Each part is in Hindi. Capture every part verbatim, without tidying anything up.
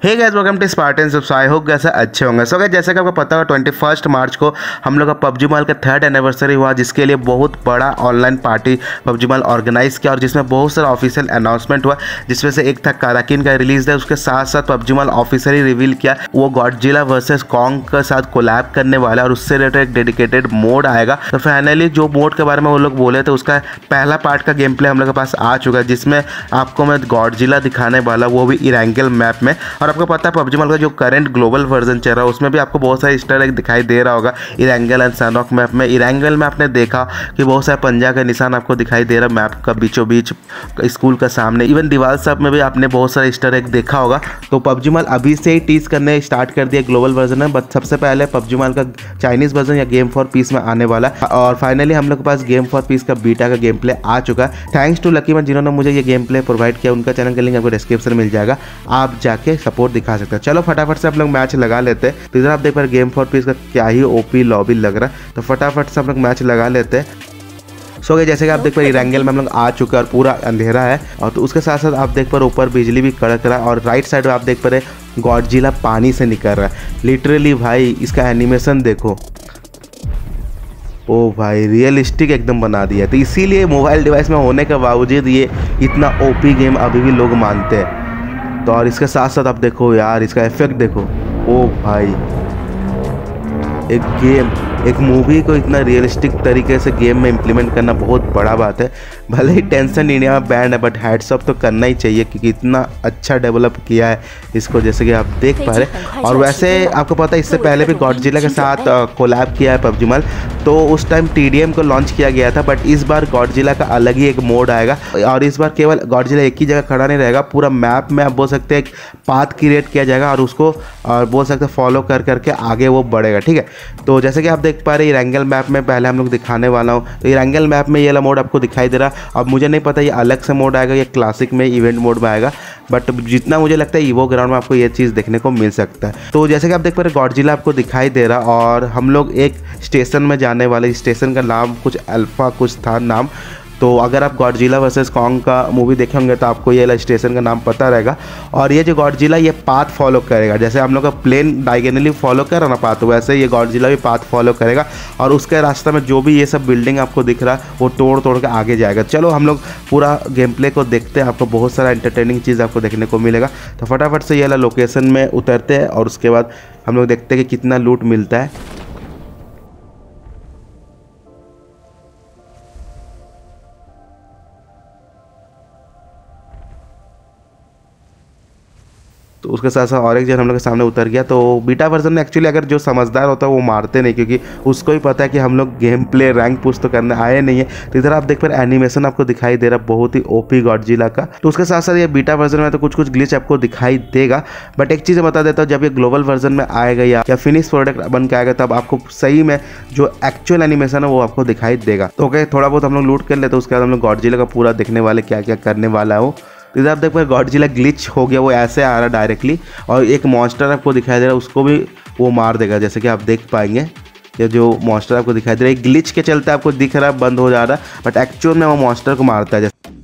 Hey guys, welcome to Spartan subs. I hope कैसे अच्छे होंगे। सो गाइस, जैसे कि आपको पता होगा ट्वेंटी फर्स्ट मार्च को हम लोग का पबजी मॉल का थर्ड एनिवर्सरी हुआ, जिसके लिए बहुत बड़ा online party PUBG mall organise किया और जिसमें बहुत सारा ऑफिशियल अनाउंसमेंट हुआ, जिसमें से एक था काराकिन का रिलीज है। उसके साथ साथ पबजी मॉल ऑफिशियली रिवील किया वो गॉडजिला वर्सेस कॉन्ग के साथ कोलैब करने वाला है और उससे रिलेटेड एक डेडिकेटेड मोड आएगा। तो फाइनली जो मोड के बारे में वो लोग बोले थे उसका पहला पार्ट का गेम प्ले हम लोग के पास आ चुका है, जिसमें आपको मैं गॉडजिला दिखाने वाला, वो भी इरेंगल मैप में। और आपको पता है पबजी मॉल का जो करंट ग्लोबल वर्जन चल रहा है उसमें भी आपको बहुत सारे ईस्टर एग दिखाई दे रहा होगा इरेंगल एंड सनॉक मैप में। इरेंगल में आपने देखा कि बहुत सारे पंजा का निशान आपको दिखाई दे रहा है मैप का बीचों बीच स्कूल का सामने। इवन दीवार सब में भी आपने बहुत सारे ईस्टर एग देखा होगा। तो पबजी मॉल अभी से ही टीज करने स्टार्ट कर दिया ग्लोबल वर्जन में, बट सबसे पहले पबजी मॉल का चाइनीज वर्जन या गेम फॉर पीस में आने वाला है। और फाइनली हम लोग के पास गेम फॉर पीस का बीटा का गेम प्ले आ चुका है। थैंक्स टू लकी मैन जिन्होंने मुझे ये गेम प्ले प्रोवाइड किया। उनका चैनल का लिंक आपको डिस्क्रिप्शन में मिल जाएगा, आप जाके सपोर्ट दिखा सकते हैं। चलो फटाफट से आप लोग मैच लगा लेते हैं। तो इधर आप देख पा रहे गेम फॉर पीस का क्या ही ओपी लॉबी लग रहा है। तो फटाफट से आप लोग मैच लगा लेते हैं। सो गए जैसे कि आप देख पा रहे इरेंगल में हम लोग आ चुका है और पूरा अंधेरा है। और तो उसके साथ साथ आप देख पा रहे ऊपर बिजली भी कड़क रहा है और राइट साइड में आप देख पा रहे गॉडजिला पानी से निकल रहा है। लिटरली भाई इसका एनिमेशन देखो, ओ भाई रियलिस्टिक एकदम बना दिया। तो इसीलिए मोबाइल डिवाइस में होने के बावजूद ये इतना ओपी गेम अभी भी लोग मानते हैं। तो और इसके साथ साथ आप देखो यार इसका इफेक्ट देखो, ओ भाई एक गेम एक मूवी को इतना रियलिस्टिक तरीके से गेम में इम्प्लीमेंट करना बहुत बड़ा बात है। भले ही टेंशन इंडिया में बैंड है, बट हैट्स ऑफ तो करना ही चाहिए क्योंकि इतना अच्छा डेवलप किया है इसको, जैसे कि आप देख पा रहे। और वैसे आपको पता है इससे पहले भी गॉडजिला के साथ कोलैब किया है पबजी मॉल, तो उस टाइम टीडीएम को लॉन्च किया गया था। बट इस बार गॉडजिला का अलग ही एक मोड आएगा और इस बार केवल गॉडजिला एक ही जगह खड़ा नहीं रहेगा, पूरा मैप में आप बोल सकते हैं एक पाथ क्रिएट किया जाएगा और उसको और बोल सकते हैं फॉलो कर करके आगे वो बढ़ेगा। ठीक है, तो जैसे कि आप देख पा रहे इरेंगल मैप में पहले हम लोग दिखाने वाला हूँ। तो इरेंगल मैप में ये वाला मोड आपको दिखाई दे रहा। अब मुझे नहीं पता ये अलग से मोड आएगा या क्लासिक में इवेंट मोड में आएगा, बट जितना मुझे लगता है ईवो ग्राउंड में आपको ये चीज़ देखने को मिल सकता है। तो जैसे कि आप देख पा रहे गॉडजिला आपको दिखाई दे रहा और हम लोग एक स्टेशन में जाने वाले। स्टेशन का नाम कुछ अल्फा कुछ था नाम। तो अगर आप गॉडजिला वर्सेस कॉन्ग का मूवी देखे होंगे तो आपको ये स्टेशन का नाम पता रहेगा। और ये जो गॉडजिला ये पाथ फॉलो करेगा, जैसे हम लोग का प्लेन डायगोनली फॉलो कर रहा ना पाथ, वैसे ये गॉडजिला भी पाथ फॉलो करेगा और उसके रास्ते में जो भी ये सब बिल्डिंग आपको दिख रहा है वो तोड़ तोड़ के आगे जाएगा। चलो हम लोग पूरा गेम प्ले को देखते हैं, आपको बहुत सारा एंटरटेनिंग चीज़ आपको देखने को मिलेगा। तो फटाफट से ये लोकेशन में उतरते हैं और उसके बाद हम लोग देखते हैं कि कितना लूट मिलता है। तो उसके साथ साथ और एक जन हम लोग के सामने उतर गया। तो बीटा वर्जन में एक्चुअली अगर जो समझदार होता है वो मारते नहीं, क्योंकि उसको ही पता है कि हम लोग गेम प्ले रैंक पुश तो करने आए नहीं है। तो इधर आप देख पा रहे एनिमेशन आपको दिखाई दे रहा है बहुत ही ओपी गॉडजिला का। तो उसके साथ साथ ये बीटा वर्जन में तो कुछ कुछ ग्लिच आपको दिखाई देगा, बट एक चीज़ बता देता हूँ, जब ये ग्लोबल वर्जन में आएगा या, या फिनिश प्रोडक्ट बन के आएगा तब आपको सही में जो एक्चुअल एनिमेशन है वो आपको दिखाई देगा। तो ओके, थोड़ा बहुत हम लोग लूट कर लेते हैं, उसके बाद हम लोग गॉडजिला का पूरा देखने वाले क्या क्या करने वाला हो। तो इधर आप देख पाए गॉडजिला ग्लिच हो गया, वो ऐसे आ रहा डायरेक्टली और एक मॉन्स्टर आपको दिखाई दे रहा है, उसको भी वो मार देगा। जैसे कि आप देख पाएंगे ये जो मॉन्स्टर आपको दिखाई दे रहा है ग्लिच के चलते आपको दिख रहा है बंद हो जा रहा है, बट एक्चुअल में वो मॉन्स्टर को मारता है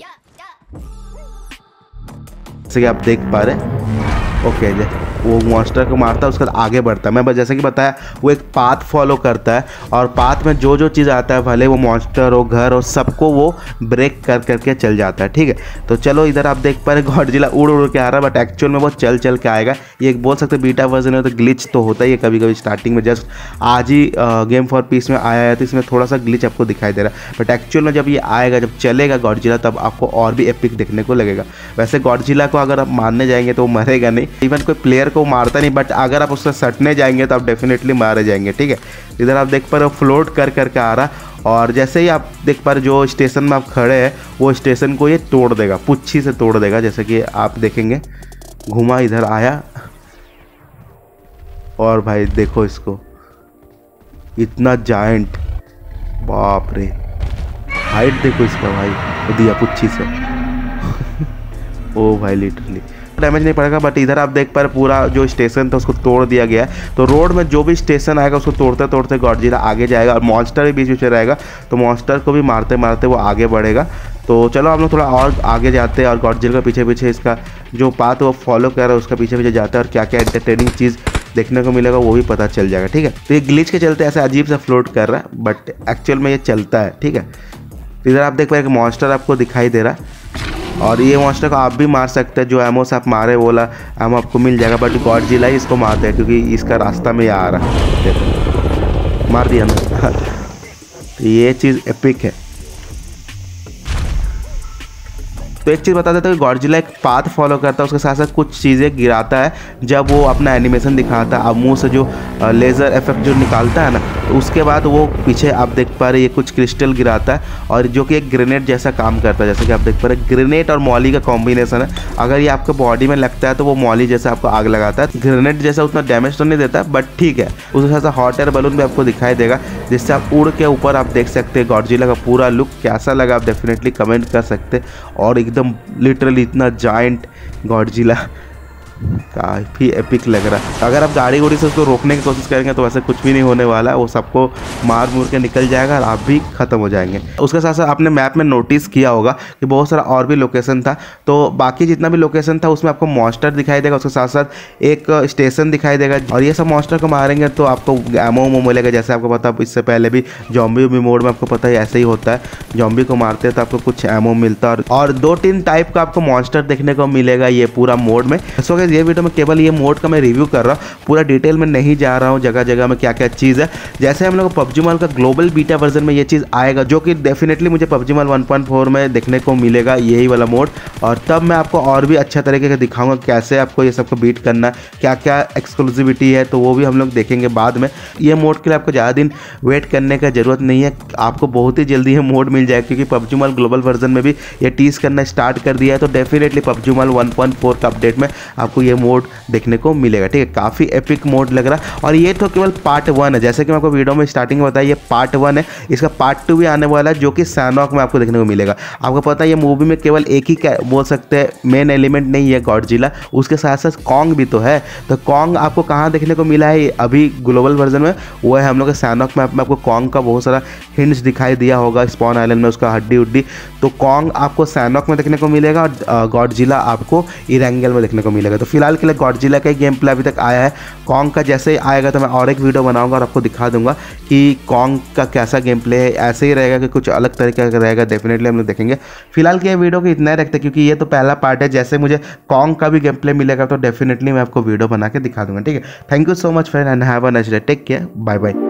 जैसे कि आप देख पा रहे। ओके okay, वो मॉन्स्टर को मारता है उसके बाद आगे बढ़ता है। मैं बस जैसे कि बताया वो एक पाथ फॉलो करता है और पाथ में जो जो चीज़ आता है भले वो मॉन्स्टर हो घर हो सबको वो ब्रेक कर करके चल जाता है। ठीक है, तो चलो इधर आप देख पा रहे गॉडजिला उड़ उड़ के आ रहा है, बट एक्चुअल में वो चल चल के आएगा। ये एक बोल सकते बीटा वर्जन है तो ग्लिच तो होता ही है कभी कभी स्टार्टिंग में। जस्ट आज ही गेम फॉर पीस में आया है तो इसमें थोड़ा सा ग्लिच आपको दिखाई दे रहा है, बट एक्चुअल में जब ये आएगा जब चलेगा गॉडजिला तब आपको और भी एपिक देखने को लगेगा। वैसे गॉडजिला को अगर आप मारने जाएंगे तो वो मरेगा नहीं, इवन कोई प्लेयर को मारता नहीं, बट अगर आप उससे सटने जाएंगे तो आप डेफिनेटली मारे जाएंगे। ठीक है, इधर आप देख पा रहे हो फ्लोट कर करके आ रहा और जैसे ही आप देख पा रहे जो स्टेशन में आप खड़े हैं वो स्टेशन को ये तोड़ देगा, पुच्छी से तोड़ देगा। जैसे कि आप देखेंगे घुमा इधर आया और भाई देखो इसको इतना जायंट, बाप रे हाइट देखो इसका भाई, दिया पुच्छी से ओ भाई लिटरली डैमेज नहीं पड़ेगा। बट इधर आप देख पा रहे पूरा जो स्टेशन था उसको तोड़ दिया गया है। तो रोड में जो भी स्टेशन आएगा उसको तोड़ते तोड़ते गॉडजिला आगे जाएगा और मॉन्स्टर भी बीच बीच में रहेगा, तो मॉन्स्टर को भी मारते मारते वो आगे बढ़ेगा। तो चलो हम लोग थोड़ा और आगे जाते हैं और गॉडजिला का पीछे पीछे इसका जो पाथ वो फॉलो कर रहा है उसका पीछे पीछे जाता है और क्या क्या एंटरटेनिंग चीज़ देखने को मिलेगा वो भी पता चल जाएगा। ठीक है, तो ये ग्लिच के चलते ऐसा अजीब सा फ्लोट कर रहा है बट एक्चुअल में ये चलता है। ठीक है, इधर आप देख पा रहे हैं मॉन्स्टर आपको दिखाई दे रहा है और ये मॉन्स्टर को आप भी मार सकते हैं, जो एमो से आप मारे बोला एमो आपको मिल जाएगा, बट गॉडजिला ही इसको मारते हैं क्योंकि इसका रास्ता में ये आ रहा है। मार दिया ना ये चीज़ एपिक है। तो एक चीज़ बता देता हूँ कि गॉडजिला एक पाथ फॉलो करता है, उसके साथ साथ कुछ चीज़ें गिराता है जब वो अपना एनिमेशन दिखाता है। अब मुंह से जो लेज़र इफेक्ट जो निकालता है ना, तो उसके बाद वो पीछे आप देख पा रहे ये कुछ क्रिस्टल गिराता है और जो कि एक ग्रेनेड जैसा काम करता है। जैसे कि आप देख पा रहे ग्रेनेड और मॉली का कॉम्बिनेशन है। अगर ये आपके बॉडी में लगता है तो वो मॉली जैसा आपको आग लगाता है। ग्रेनेड जैसा उतना डैमेज तो नहीं देता बट ठीक है। उसके साथ साथ हॉट एयर बलून भी आपको दिखाई देगा जिससे आप उड़ के ऊपर आप देख सकते हैं गॉडजिला का पूरा लुक कैसा लगा आप डेफिनेटली कमेंट कर सकते हैं। और एकदम लिटरली इतना जायंट गॉडजिला काफ़ी एपिक लग रहा है। अगर आप गाड़ी उड़ी से उसको रोकने की कोशिश करेंगे तो वैसे कुछ भी नहीं होने वाला है, वो सबको मार मुर के निकल जाएगा और आप भी ख़त्म हो जाएंगे। उसके साथ साथ आपने मैप में नोटिस किया होगा कि बहुत सारा और भी लोकेशन था, तो बाकी जितना भी लोकेशन था उसमें आपको मॉन्स्टर दिखाई देगा, उसके साथ साथ एक स्टेशन दिखाई देगा और ये सब मॉन्स्टर को मारेंगे तो आपको एमो वमो मिलेगा। जैसे आपको पता इससे पहले भी जॉम्बी वॉम्बी मोड में आपको पता है ऐसे ही होता है, जॉम्बी को मारते हैं तो आपको कुछ एमो मिलता है और दो तीन टाइप का आपको मॉन्स्टर देखने को मिलेगा ये पूरा मोड में। सो ये वीडियो में केवल ये मोड का मैं रिव्यू कर रहा हूँ, पूरा डिटेल में नहीं जा रहा हूँ जगह जगह में क्या क्या चीज़ है। जैसे हम लोग पबजी मोबाइल का ग्लोबल बीटा वर्जन में ये चीज़ आएगा जो कि डेफिनेटली मुझे PUBG mobile one point four में देखने को मिलेगा यही वाला मोड, और तब मैं आपको और भी अच्छा तरीके से दिखाऊंगा कैसे आपको ये सबको बीट करना है, क्या क्या एक्सक्लूसिविटी है, तो वो भी हम लोग देखेंगे बाद में। ये मोड के लिए आपको ज़्यादा दिन वेट करने का ज़रूरत नहीं है, आपको बहुत ही जल्दी ये मोड मिल जाएगा क्योंकि पबजी मोबाइल ग्लोबल वर्जन में भी ये टीज करना स्टार्ट कर दिया है। तो definitely PUBG mobile one point four का अपडेट में आपको ये मोड देखने को मिलेगा। ठीक है, काफ़ी एपिक मोड लग रहा है और ये तो केवल पार्ट वन है। जैसे कि मैं आपको वीडियो में स्टार्टिंग में बताया ये पार्ट वन है, इसका पार्ट टू भी आने वाला है जो कि सैनॉक में आपको देखने को मिलेगा। आपको पता है ये मूवी में केवल एक ही बोल सकते हैं मेन एलिमेंट नहीं है गॉडजिला, उसके साथ साथ कॉन्ग भी तो है। तो कॉन्ग आपको कहाँ देखने को मिला है अभी ग्लोबल वर्जन में, वो है हम लोग के सैनॉक मैप में। आपको कॉन्ग का बहुत सारा हिंट्स दिखाई दिया होगा स्पॉन आइलैंड में उसका हड्डी उड्डी, तो कॉन्ग आपको सैनॉक में देखने को मिलेगा और गॉडजिला आपको इरेंगल में देखने को मिलेगा। तो फिलहाल के लिए गॉडजिला का गेम प्ले अभी तक आया है, कॉन्ग का जैसे ही आएगा तो मैं और एक वीडियो बनाऊंगा और आपको दिखा दूंगा कि कॉन्ग का कैसा गेम प्ले है। ऐसे ही रहेगा कि कुछ अलग तरीके का रहेगा, डेफिनेटली हम लोग देखेंगे। फिलहाल के वीडियो को इतना ही रखते हैं क्योंकि ये तो पहला पार्ट है, जैसे मुझे कॉन्ग का भी गेम प्ले मिलेगा तो डेफिनेटली मैं आपको वीडियो बना के दिखा दूंगा। ठीक है, thank you so much friend and have a nice day, take care, bye bye.